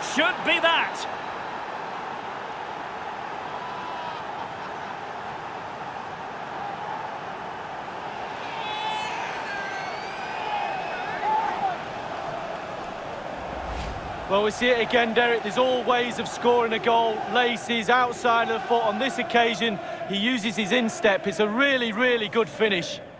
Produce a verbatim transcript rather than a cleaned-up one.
should be that. Well, we see it again, Derek. There's all ways of scoring a goal. Laces, outside of the foot. On this occasion, he uses his instep. It's a really, really good finish.